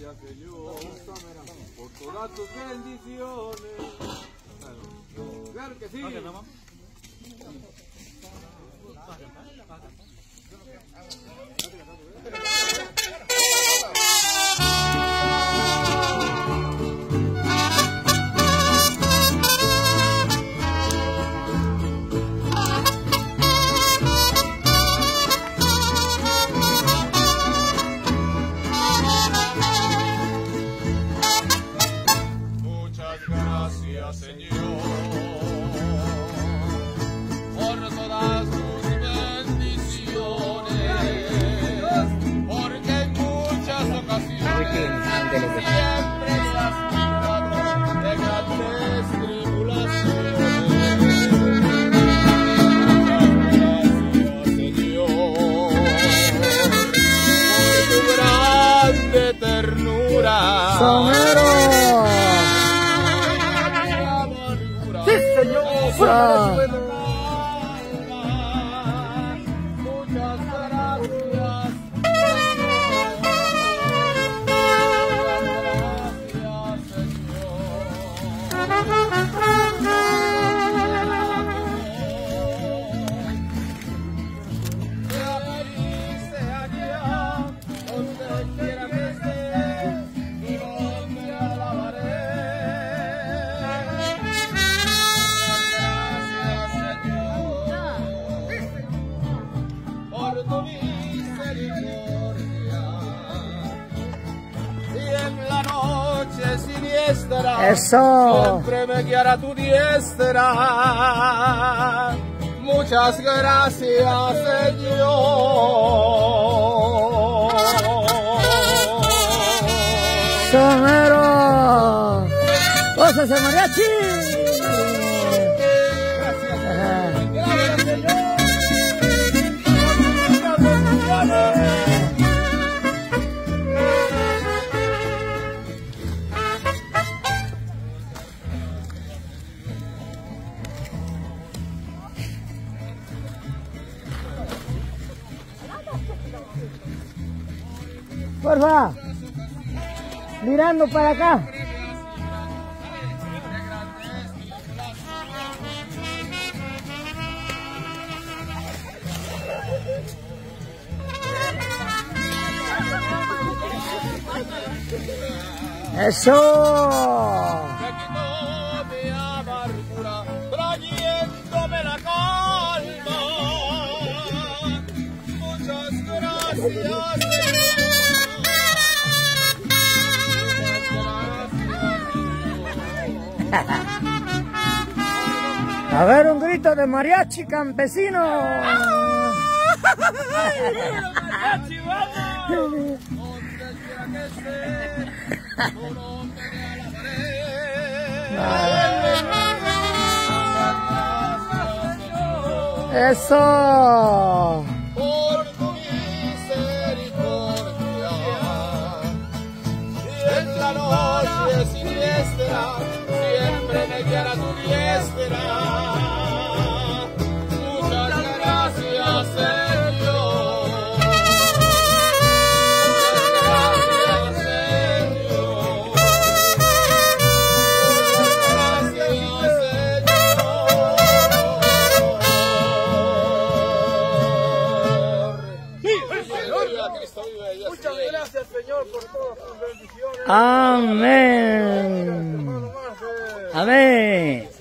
gracias, Señor, por todas tus bendiciones. Claro que sí. Muchas gracias, Señor, por todas tus bendiciones, porque en muchas ocasiones siempre has librado de grandes tribulaciones. ¡Somero! ¡Sí, señor! Muchas gracias. Tu misericordia y en la noche siniestra ¡eso! siempre me guiará tu diestra. Muchas gracias, Señor. ¡Somero! ¡Cosas de mariachi! Gracias, Señor. Porfa, mirando para acá. ¡Eso! Me quitó mi amargura, trayéndome la calma. Muchas gracias, A ver, un grito de mariachi campesino. mariachi, vamos. Donde quiera que esté, tu nombre me alabaré. ¡Eso! Por tu misericordia y en la noche siniestra siempre me guiará tu diestra. Muchas gracias, Señor. Muchas gracias, Señor. Muchas gracias, Señor, por todas tus bendiciones. Amén. Amén.